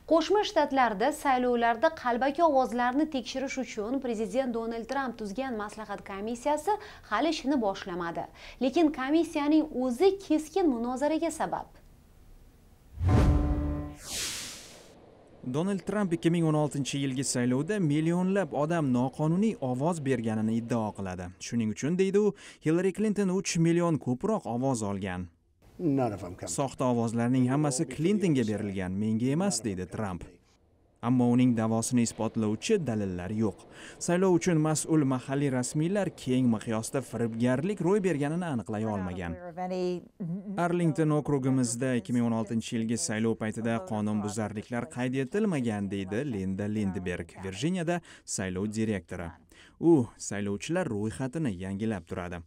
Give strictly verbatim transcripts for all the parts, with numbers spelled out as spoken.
Qo'shma Shtatlarda saylovlarda qalbaki ovozlarni tekshirish uchun prezident Donald Tramp tuzgan maslahat komissiyasi hali ishini boshlamadi. Lekin komissiyaning o'zi keskin munozaraga sabab. Donald Tramp ikki ming o'n oltinchi yilgi saylovda millionlab odam noqonuniy ovoz berganini iddao qiladi. Shuning uchun deydi u, Hillary Clinton uch million ko'proq ovoz olgan. Soxta ovozlarning hammasi Clintonga berilgan, menga emas, deydi Tramp. Ammo uning da'vosini isbotlovchi dalillar yo'q. Saylov uchun mas'ul mahalliy rasmiylar keng miqyosda firibgarlik ro'y berganini aniqlay olmagan. Arlington okrugimizda ikki ming o'n oltinchi yilgi saylov paytida qonunbuzarliklar qayd etilmagan, deydi Linda Lindberg, Virjiniyada saylov direktori. U saylovchilar ro'yxatini yangilab turadi.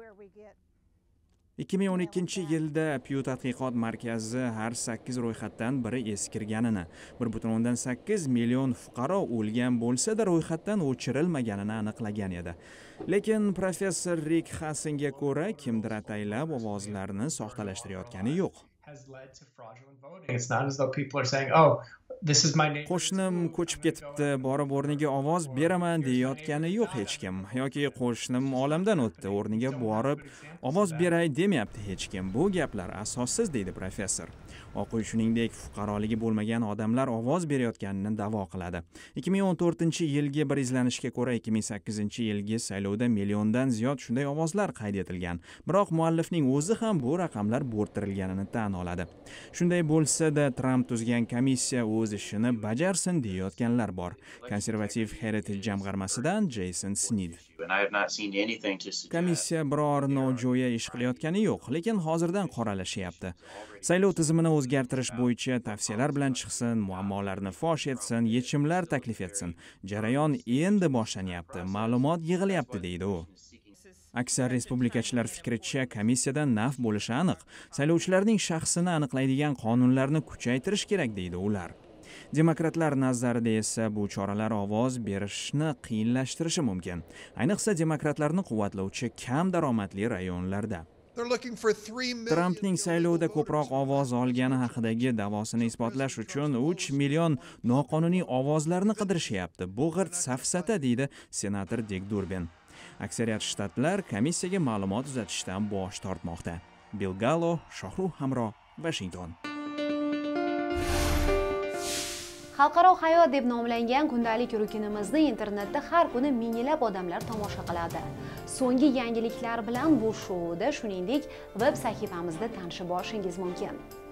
ikki ming o'n ikkinchi yilda Pew tadqiqot markazi har sakkiz ro'yxatdan biri eskirganini, bir butun o'ndan sakkiz million fuqaro o'lgan bo'lsa-da ro'yxatdan o'chirilmaganini aniqlagan edi. Lekin professor Rick Hassenga ko'ra, kimdir ataylab ovozlarni soxtalashtirayotgani yo'q. Qo'shnim ko'chib ketibdi, borib o'rniga ovoz beraman deyotgani yo'q hech kim. Yoki qo'shnim olamdan o'tdi, o'rniga borib ovoz beray demayapti hech kim. Bu gaplar asossiz, deydi professor. Oq uy shuningdek fuqaroligi bo'lmagan odamlar ovoz berayotganini da'vo qiladi. ikki ming o'n to'rtinchi yilgi bir izlanishga ko'ra ikki ming sakkizinchi yilgi saylovda milliondan ziyod shunday ovozlar qayd etilgan. Biroq muallifning o'zi ham bu raqamlar bo'rttirilganini tan oladi. Shunday bo'lsa-da, Tramp tuzgan komissiya o'z ishini bajarsin deyotganlar bor. Konservativ Heritage jamg'armasidan Jason Sneed. Komissiya biror nojo'ya ish qilayotgani yo'q, lekin hozirdan qoralashyapti. Saylov tizimini o'zgartirish bo'yicha tavsiyalar bilan chiqsin, muammolarni fosh etsin, yechimlar taklif etsin. Jarayon endi boshlanyapti, ma'lumot yig'ilyapti, deydi u. Aksar respublikachilar fikricha komissiyadan naf bo'lishi aniq. Saylovchilarning shaxsini aniqlaydigan qonunlarni kuchaytirish kerak, deydi ular. Demokratlar nazarida esa bu choralar ovoz berishni qiyinlashtirishi mumkin. Ayniqsa demokratlarni quvvatlovchi kam daromadli rayonlarda. Trampning saylovda ko'proq ovoz olgani haqidagi da'vosini isbotlash uchun uch million noqonuniy ovozlarni qidirishyapti. Bu g'irt safsata, deydi senator Dick Durbin. Aksariyat shtatlar komissiyaga ma'lumot uzatishdan bosh tortmoqda. Bill Gallo, Shohruh Hamro, Washington. Xalqaro hayot deb nomlangan kundalik rutinimizni internetda har kuni minglab odamlar tomosha qiladi. So'nggi yangiliklar bilan bu shouda, shuningdek, veb sahifamizda tanishib olishingiz mumkin.